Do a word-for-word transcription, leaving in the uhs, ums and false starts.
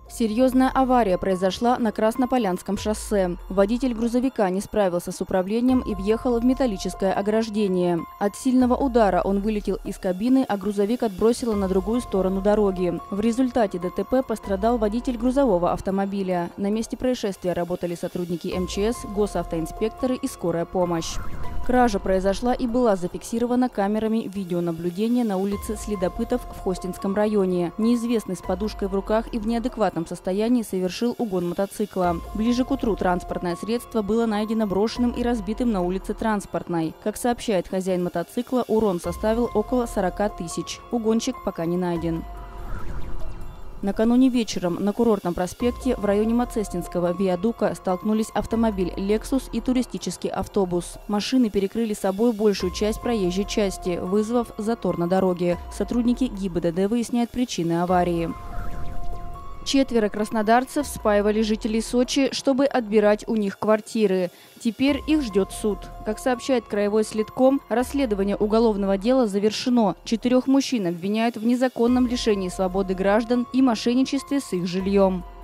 Серьезная авария произошла на Краснополянском шоссе. Водитель грузовика не справился с управлением и въехал в металлическое ограждение. От сильного удара он вылетел из кабины, а грузовик отбросило на другую сторону дороги. В результате ДТП пострадал водитель грузового автомобиля. На месте происшествия работали сотрудники эм че эс, госавтоинспекторы и скорая помощь. Кража произошла и была зафиксирована камерами видеонаблюдения на улице Следопытов в Хостинском районе. Неизвестный с подушкой в руках и в неадекватном состоянии совершил угон мотоцикла. Ближе к утру транспортное средство было найдено брошенным и разбитым на улице Транспортной. Как сообщает хозяин мотоцикла, урон составил около сорока тысяч. Угонщик пока не найден. Накануне вечером на Курортном проспекте в районе Мацестинского виадука столкнулись автомобиль «Лексус» и туристический автобус. Машины перекрыли собой большую часть проезжей части, вызвав затор на дороге. Сотрудники ГИБДД выясняют причины аварии. Четверо краснодарцев спаивали жителей Сочи, чтобы отбирать у них квартиры. Теперь их ждет суд. Как сообщает краевой следком, расследование уголовного дела завершено. Четырех мужчин обвиняют в незаконном лишении свободы граждан и мошенничестве с их жильем.